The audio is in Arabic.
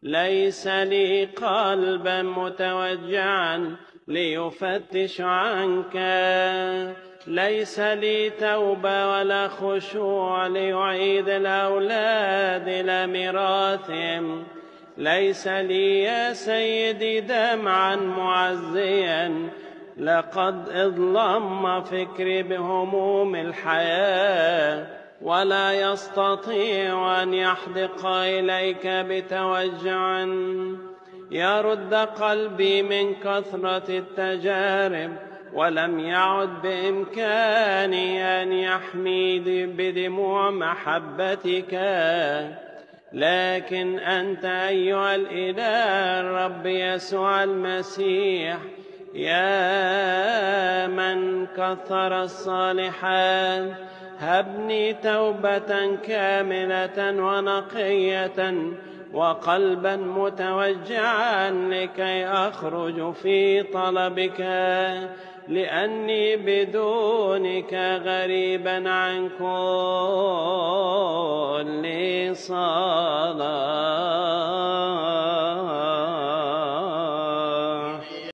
ليس لي قلبا متوجعا ليفتش عنك، ليس لي توبة ولا خشوع ليعيد الأولاد إلى ميراثهم. ليس لي يا سيدي دمعا معزيا، لقد اظلم فكري بهموم الحياة، ولا يستطيع أن يحدق إليك بتوجع. يرد قلبي من كثرة التجارب، ولم يعد بإمكاني أن يحمي بدموع محبتك. لكن أنت أيها الإله الرب يسوع المسيح، يا من كثر الصالحات، هبني توبة كاملة ونقية وقلبا متوجعا لكي أخرج في طلبك، لأني بدونك غريبا عن كل صلاة.